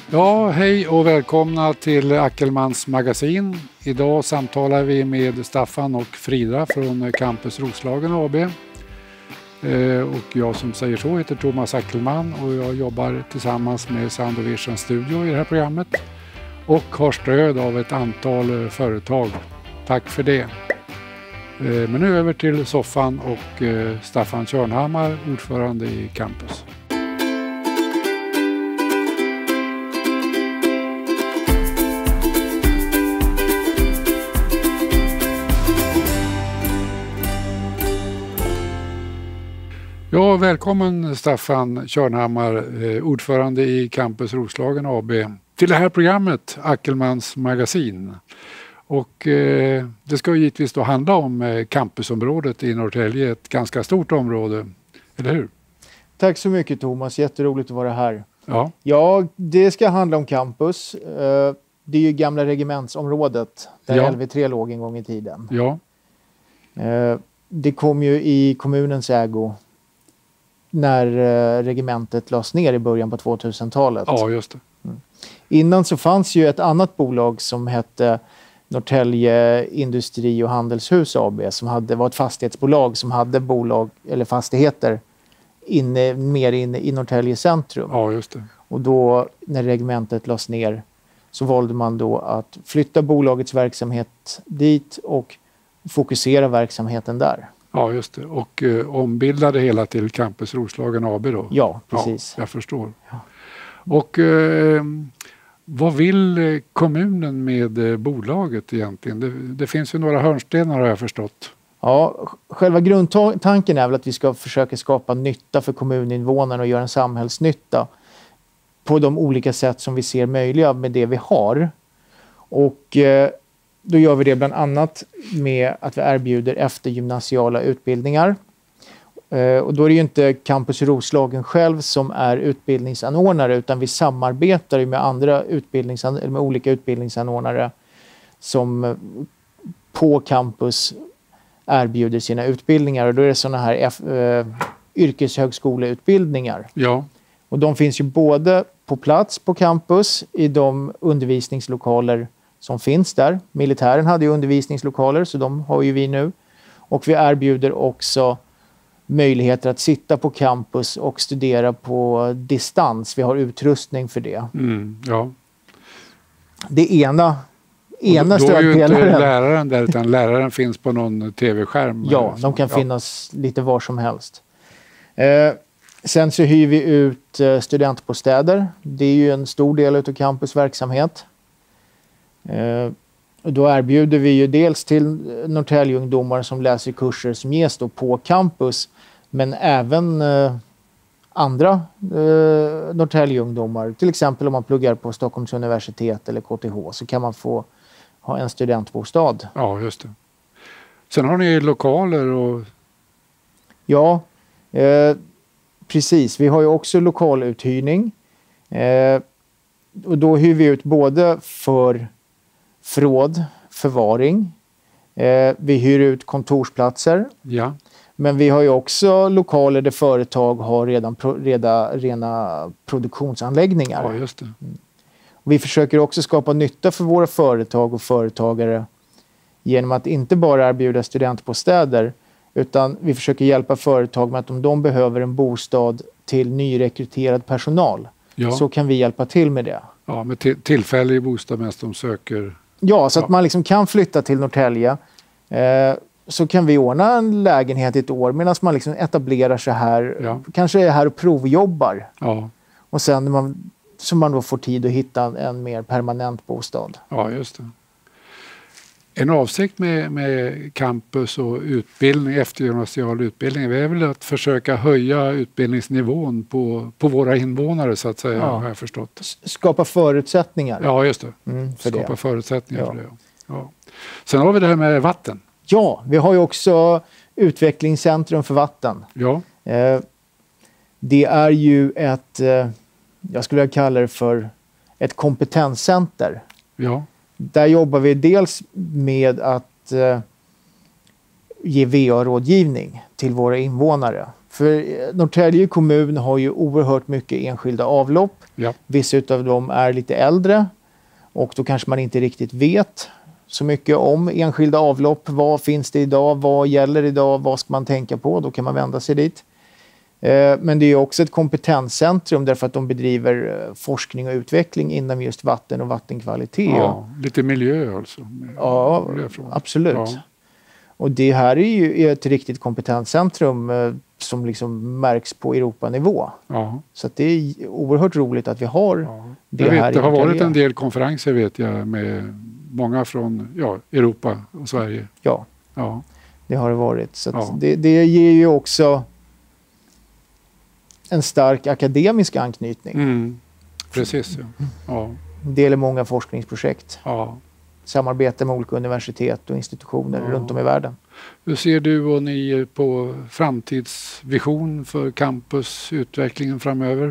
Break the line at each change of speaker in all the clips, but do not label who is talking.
Ja, hej och välkomna till Ackelmans magasin. Idag samtalar vi med Staffan och Frida från Campus Roslagen AB. Och jag som säger så heter Thomas Ackelman och jag jobbar tillsammans med Sound of Vision Studio i det här programmet. Och har stöd av ett antal företag. Tack för det. Men nu över till soffan och Staffan Körnhammar, ordförande i Campus. Ja, välkommen Staffan Körnhammar, ordförande i Campus Roslagen AB, till det här programmet Ackelmans magasin. Och det ska givetvis då handla om campusområdet i Norrtälje, ett ganska stort område, eller hur?
Tack så mycket Thomas, jätteroligt att vara här.
Ja,
det ska handla om campus. Det är ju gamla regementsområdet där LV3 låg en gång i tiden.
Ja.
Det kom ju i kommunens ägo när regementet lades ner i början på 2000-talet.
Ja, just det.
Innan så fanns ju ett annat bolag som hette Norrtälje Industri- och Handelshus AB som var ett fastighetsbolag som hade bolag eller fastigheter mer inne i Norrtälje centrum.
Ja, just det.
Och då när regementet lades ner så valde man då att flytta bolagets verksamhet dit och fokusera verksamheten där.
Ja, just det. Och ombildade hela till Campus Roslagen AB då?
Ja, precis.
Ja, jag förstår.
Ja.
Och vad vill kommunen med bolaget egentligen? Det finns ju några hörnstenar har jag förstått.
Ja, själva grundtanken är väl att vi ska försöka skapa nytta för kommuninvånarna och göra en samhällsnytta på de olika sätt som vi ser möjliga med det vi har. Och då gör vi det bland annat med att vi erbjuder eftergymnasiala utbildningar. Och då är det ju inte Campus Roslagen själv som är utbildningsanordnare utan vi samarbetar med med olika utbildningsanordnare som på campus erbjuder sina utbildningar. Och då är det sådana här yrkeshögskoleutbildningar.
Ja.
Och de finns ju både på plats på campus i de undervisningslokaler som finns där. Militären hade ju undervisningslokaler så de har ju vi nu. Och vi erbjuder också möjligheter att sitta på campus och studera på distans. Vi har utrustning för det.
Ja.
Det ena stödpelaren.
Då är ju inte läraren där utan läraren finns på någon tv-skärm.
Ja, de kan finnas lite var som helst. Sen så hyr vi ut studentbostäder. Det är ju en stor del av campus verksamhet. Då erbjuder vi ju dels till Norrtäljeungdomar som läser kurser som ges då på campus men även andra Norrtäljeungdomar. Till exempel om man pluggar på Stockholms universitet eller KTH så kan man få ha en studentbostad.
Ja, just det. Sen har ni lokaler och...
Ja, precis. Vi har ju också lokaluthyrning. Och då hyr vi ut både för förråd, förvaring. Vi hyr ut kontorsplatser.
Ja.
Men vi har ju också lokaler där företag har redan rena produktionsanläggningar.
Ja, just det.
Och vi försöker också skapa nytta för våra företag och företagare genom att inte bara erbjuda studentbostäder utan vi försöker hjälpa företag med att om de behöver en bostad till nyrekryterad personal så kan vi hjälpa till med det.
Ja, med tillfällig bostad medan de söker...
Ja, så att man liksom kan flytta till Norrtälje. Så kan vi ordna en lägenhet i ett år medan man liksom etablerar sig här. Ja. Kanske är här och provjobbar.
Ja.
Och sen så man då får tid att hitta en mer permanent bostad.
Ja, just det. En avsikt med campus och utbildning, eftergymnasial utbildning är väl att försöka höja utbildningsnivån på våra invånare så att säga, har jag förstått.
Skapa förutsättningar.
Ja, just det. Skapa förutsättningar för det. Ja. Sen har vi det här med vatten.
Ja, vi har ju också utvecklingscentrum för vatten.
Ja.
Det är ju jag skulle vilja kalla det för ett kompetenscenter.
Ja.
Där jobbar vi dels med att ge VA-rådgivning till våra invånare. För Norrtälje kommun har ju oerhört mycket enskilda avlopp.
Ja.
Vissa av dem är lite äldre och då kanske man inte riktigt vet så mycket om enskilda avlopp. Vad finns det idag? Vad gäller idag? Vad ska man tänka på? Då kan man vända sig dit. Men det är också ett kompetenscentrum därför att de bedriver forskning och utveckling inom just vatten och vattenkvalitet.
Ja, lite miljö alltså.
Ja, absolut. Ja. Och det här är ju ett riktigt kompetenscentrum som liksom märks på Europanivå.
Ja.
Så att det är oerhört roligt att vi har det här.
Det har varit en del konferenser vet jag med många från Europa och Sverige.
Ja, det har det varit. Så att det ger ju också en stark akademisk anknytning.
Precis, ja.
Det gäller många forskningsprojekt.
Ja.
Samarbete med olika universitet och institutioner runt om i världen.
Hur ser du och ni på framtidsvision för campusutvecklingen framöver?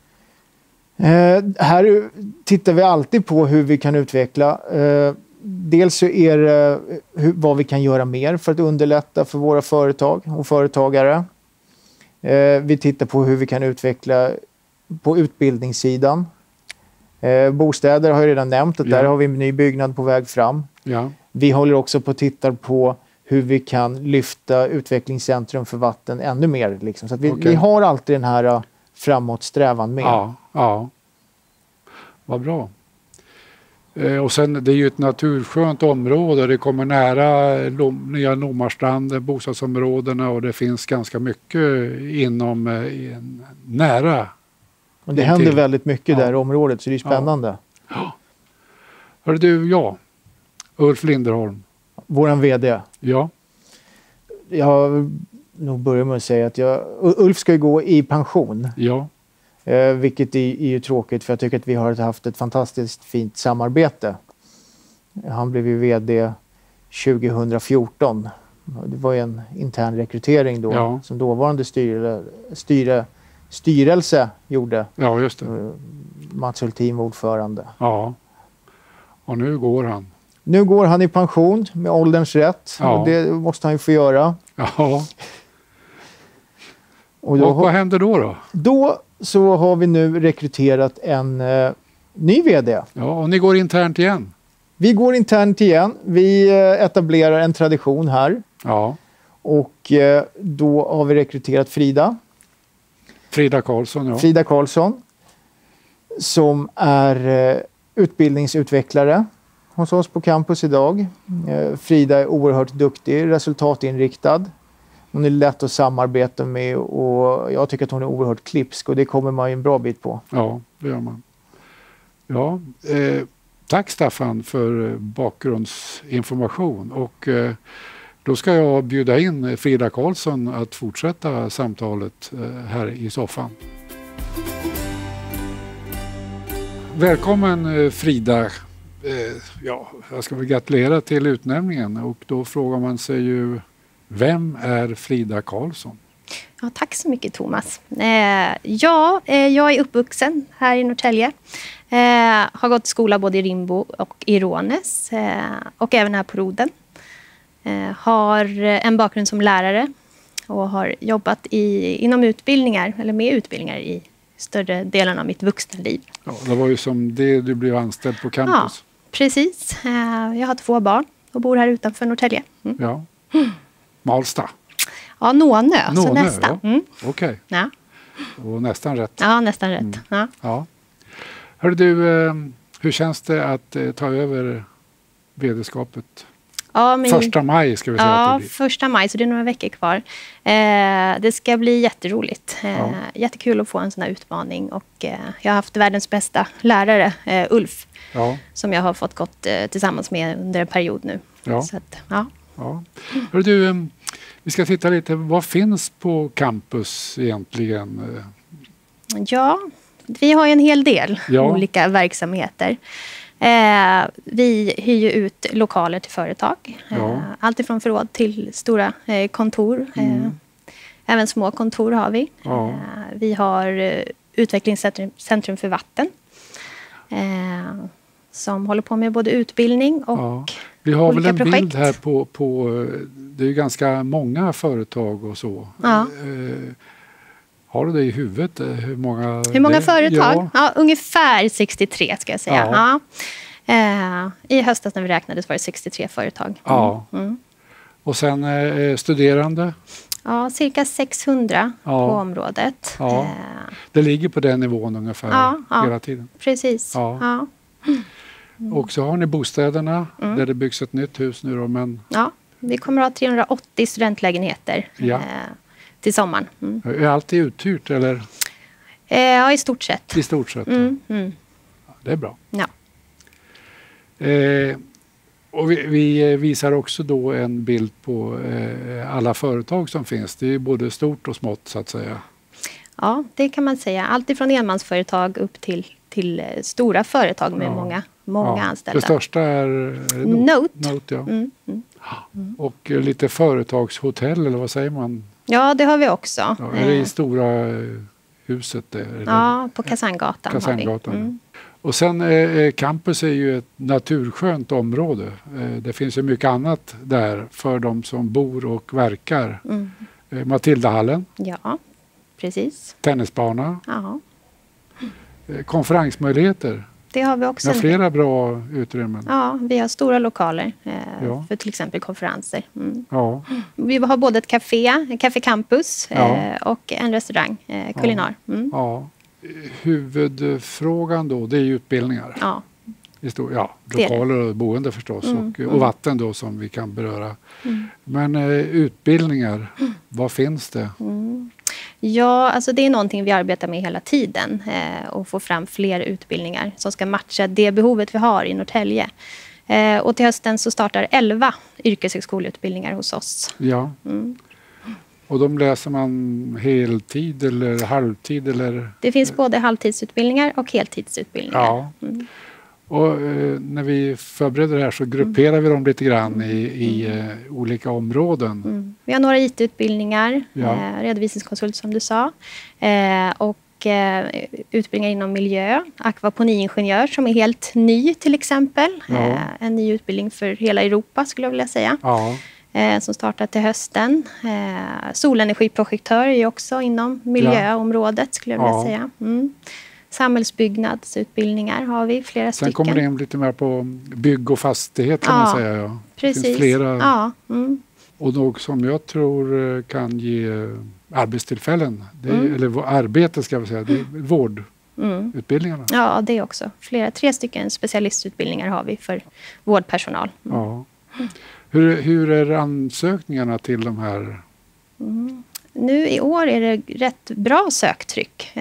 Här tittar vi alltid på hur vi kan utveckla. Dels så är det vad vi kan göra mer för att underlätta för våra företag och företagare. Vi tittar på hur vi kan utveckla på utbildningssidan. Bostäder har jag redan nämnt att där har vi en ny byggnad på väg fram. Ja. Vi håller också på att titta på hur vi kan lyfta utvecklingscentrum för vatten ännu mer. Liksom. Så att vi har alltid den här framåtsträvan med.
Ja. Vad bra. Och sen det är ju ett naturskönt område. Det kommer nära nya Nomarstrand, bostadsområdena och det finns ganska mycket inom nära.
Och det händer väldigt mycket där i området så det är spännande.
Ja. Hör du, Ulf Linderholm.
Våran vd.
Ja.
Jag nog börjar med att säga att Ulf ska ju gå i pension.
Ja.
Vilket är ju tråkigt för jag tycker att vi har haft ett fantastiskt fint samarbete. Han blev ju vd 2014. Det var ju en intern rekrytering då som dåvarande styrelse gjorde.
Ja, just det.
Mats Hultin ordförande.
Ja. Och nu går han.
Nu går han i pension med ålderns rätt. Ja. Och det måste han ju få göra.
Ja. Och vad händer då?
Då så har vi nu rekryterat en ny vd.
Ja, och ni går internt igen?
Vi går internt igen. Vi etablerar en tradition här.
Ja.
Och då har vi rekryterat Frida
Karlsson, ja.
Frida Karlsson. Som är utbildningsutvecklare hos oss på campus idag. Frida är oerhört duktig, resultatinriktad. Hon är lätt att samarbeta med och jag tycker att hon är oerhört klipsk och det kommer man ju en bra bit på.
Ja, det gör man. Ja, tack Staffan för bakgrundsinformation och då ska jag bjuda in Frida Karlsson att fortsätta samtalet här i soffan. Välkommen Frida. Jag ska väl gratulera till utnämningen och då frågar man sig ju vem är Frida Karlsson?
Ja, tack så mycket Thomas. Jag är uppvuxen här i Norrtälje. Har gått i skola både i Rimbo och i Rånäs och även här på Roden. Har en bakgrund som lärare och har jobbat inom utbildningar eller med utbildningar i större delen av mitt vuxna liv.
Ja, det var ju som det du blev anställd på campus.
Ja, precis. Jag har 2 barn och bor här utanför Norrtälje.
Ja. Malsta.
Ja, Nånö, så nästan.
Ja. Okej. Ja. Och nästan rätt.
Ja, nästan rätt.
Ja. Hörru du, hur känns det att ta över vd-skapet?
Ja, men,
1 maj ska vi säga att det blir.
1 maj, så det är några veckor kvar. Det ska bli jätteroligt. Jättekul att få en sån här utmaning. Och, jag har haft världens bästa lärare, Ulf. Ja. Som jag har fått gått tillsammans med under en period nu.
Ja.
Så att, ja.
Hörru du, vi ska titta lite. Vad finns på campus egentligen?
Ja, vi har ju en hel del olika verksamheter. Vi hyr ju ut lokaler till företag. Allt ifrån förråd till stora kontor. Även små kontor har vi. Vi har utvecklingscentrum för vatten. Som håller på med både utbildning och
Vi har väl
olika
en
projekt.
bild här på det är ju ganska många företag och så.
Ja.
Har du det i huvudet? Hur många
företag?
Ja.
Ja, ungefär 63 ska jag säga.
Ja.
Ja. I höstas när vi räknade var det 63 företag.
Ja. Och sen studerande?
Ja, cirka 600
Ja.
på området.
Ja. Det ligger på den nivån ungefär hela tiden.
Precis.
Ja.
Ja.
Och så har ni bostäderna där det byggs ett nytt hus nu då, men
Ja, vi kommer att ha 380 studentlägenheter till sommaren.
är allt uthyrt eller?
Ja, i stort sett.
I stort sett. Ja, det är bra.
Ja.
Och vi visar också då en bild på alla företag som finns. Det är både stort och smått så att säga.
Ja, det kan man säga. Allt ifrån enmansföretag upp till stora företag med många anställda.
Det största är Note, ja. Och lite företagshotell eller vad säger man?
Ja, det har vi också.
Ja, är det i stora huset? Där,
ja, på Kasangatan.
Kasangatan.
Har vi.
Och sen campus är ju ett naturskönt område. Det finns ju mycket annat där för de som bor och verkar. Matildahallen.
Ja, precis.
Tennisbana.
Ja.
konferensmöjligheter.
Det har vi också.
Med flera bra utrymmen.
Ja, vi har stora lokaler för till exempel konferenser.
Ja.
Vi har både ett café Campus och en restaurang, kulinar.
Ja. Huvudfrågan då, det är ju utbildningar.
Ja.
Lokaler och boende förstås och vatten då som vi kan beröra. Men utbildningar, vad finns det?
Ja, alltså det är någonting vi arbetar med hela tiden och få fram fler utbildningar som ska matcha det behovet vi har i Norrtälje. Och till hösten så startar 11 yrkeshögskoleutbildningar hos oss.
Ja. Och de läser man heltid eller halvtid? Eller?
Det finns både halvtidsutbildningar och heltidsutbildningar.
Ja. Och när vi förbereder det här så grupperar vi dem lite grann i olika områden.
Vi har några IT-utbildningar, redovisningskonsult som du sa, och utbildningar inom miljö, akvaponiingenjör som är helt ny till exempel. En ny utbildning för hela Europa skulle jag vilja säga.
Ja.
Som startar till hösten. Solenergiprojektör är ju också inom miljöområdet skulle jag vilja säga. Samhällsbyggnadsutbildningar har vi flera stycken.
Sen kommer det in lite mer på bygg och fastighet kan man säga. Ja.
Precis.
Det finns flera.
Ja.
Och något som jag tror kan ge arbetstillfällen, eller arbete ska vi säga, det är vårdutbildningarna.
Ja, det är också. 3 stycken specialistutbildningar har vi för vårdpersonal.
Ja. Hur är ansökningarna till de här?
Nu i år är det rätt bra söktryck.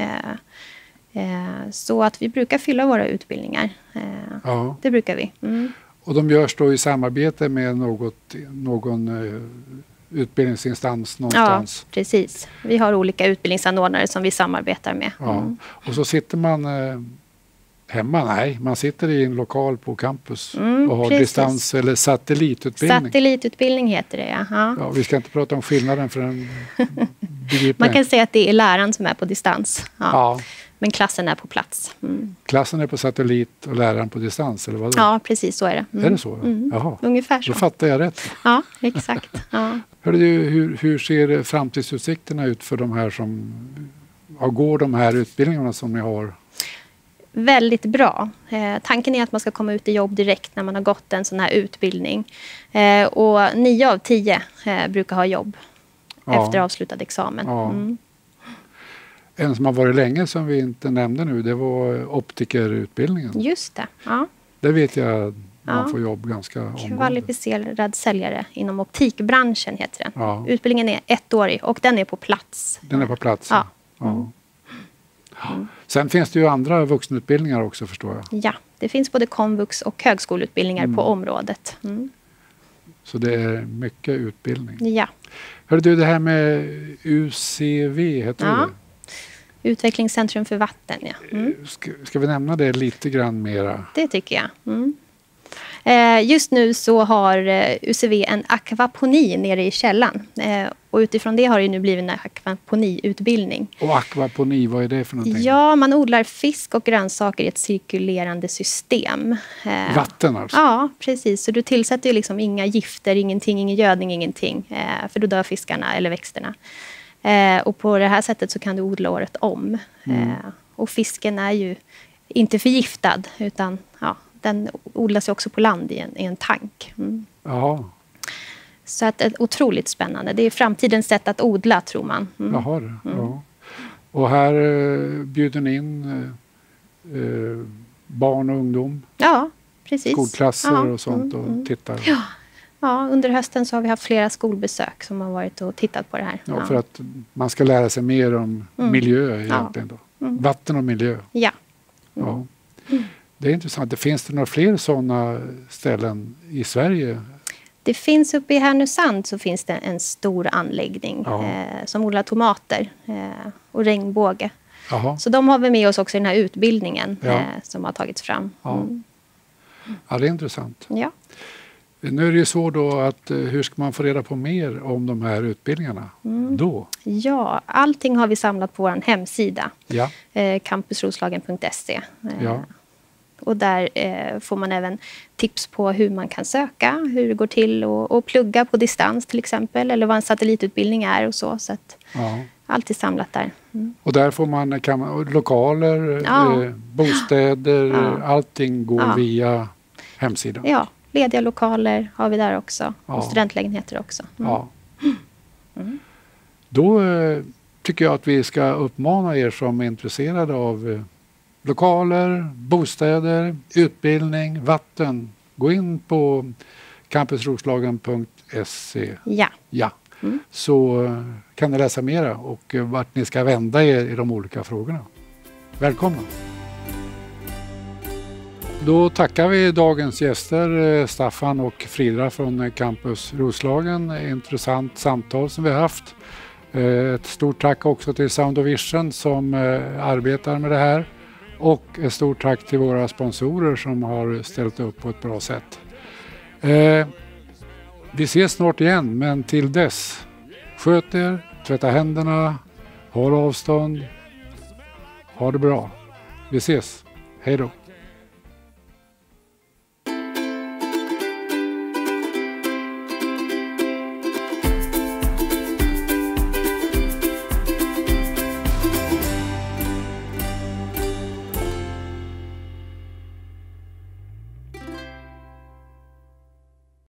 Så att vi brukar fylla våra utbildningar. Det brukar vi.
Och de görs då i samarbete med någon utbildningsinstans någonstans?
Ja, precis. Vi har olika utbildningsanordnare som vi samarbetar med.
Ja. Och så sitter man hemma? Nej, man sitter i en lokal på campus och har distans- eller satellitutbildning.
Satellitutbildning heter det,
ja. Vi ska inte prata om skillnaden för en
man kan säga att det är läraren som är på distans.
Ja.
Men klassen är på plats.
Klassen är på satellit och läraren på distans, eller vad?
Ja, precis så är det.
Är det så? Jaha.
Ungefär så.
Då fattar jag rätt.
Ja, exakt. Ja.
Hur ser framtidsutsikterna ut för de här som går de här utbildningarna som ni har? Väldigt
bra. Tanken är att man ska komma ut i jobb direkt när man har gått en sån här utbildning. Och 9 av 10 brukar ha jobb efter avslutad examen.
Ja. En som har varit länge som vi inte nämnde nu, det var optikerutbildningen.
Just det, ja.
Det vet jag man får jobb ganska omgående.
Kvalificerad säljare inom optikbranschen heter den.
Ja.
Utbildningen är 1-årig och den är på plats.
Den är på plats? Ja. Sen finns det ju andra vuxenutbildningar också förstår jag.
Ja, det finns både komvux och högskoleutbildningar på området.
Så det är mycket utbildning.
Ja.
Hörde du det här med UCV, heter det?
Utvecklingscentrum för vatten, ja.
Ska vi nämna det lite grann mera?
Det tycker jag. Just nu så har UCV en akvaponi nere i källan. Och utifrån det har det nu blivit en akvaponiutbildning.
Och akvaponi, vad är det för någonting?
Ja, man odlar fisk och grönsaker i ett cirkulerande system.
Vatten alltså?
Ja, precis. Så du tillsätter ju liksom inga gifter, ingenting, ingen gödning, ingenting. För då dör fiskarna eller växterna. Och på det här sättet så kan du odla året om. Och fisken är ju inte förgiftad, utan den odlas ju också på land i en tank.
Jaha.
Så att det är otroligt spännande. Det är framtidens sätt att odla, tror man.
Jaha, ja. Och här bjuder ni in barn och ungdom?
Ja, precis.
Skolklasser och sånt och tittar?
Ja, under hösten så har vi haft flera skolbesök som har varit och tittat på det här.
Ja, för att man ska lära sig mer om miljö egentligen då. Vatten och miljö.
Ja.
Ja. Det är intressant. Det finns det några fler sådana ställen i Sverige?
Det finns uppe i Härnösand så finns det en stor anläggning som odlar tomater och regnbåge.
Jaha.
Så de har vi med oss också i den här utbildningen som har tagits fram.
Ja, det är intressant.
Ja.
Nu är det ju så då att hur ska man få reda på mer om de här utbildningarna då?
Ja, allting har vi samlat på vår hemsida.
Ja.
Campusroslagen.se.
Ja.
Och där får man även tips på hur man kan söka, hur det går till och plugga på distans till exempel. Eller vad en satellitutbildning är och så. Så att allt är samlat där.
Och där får man lokaler, bostäder, allting går via hemsidan.
Ja, lediga lokaler har vi där också. Och studentlägenheter också.
Ja. Då tycker jag att vi ska uppmana er som är intresserade av lokaler, bostäder, utbildning, vatten. Gå in på campusroslagen.se. Ja. Så kan ni läsa mera och vart ni ska vända er i de olika frågorna. Välkomna! Då tackar vi dagens gäster Staffan och Frida från Campus Roslagen. Intressant samtal som vi har haft. Ett stort tack också till Sound of Vision som arbetar med det här. Och ett stort tack till våra sponsorer som har ställt upp på ett bra sätt. Vi ses snart igen, men till dess, sköt er, tvätta händerna, håll avstånd, ha det bra. Vi ses, hej då!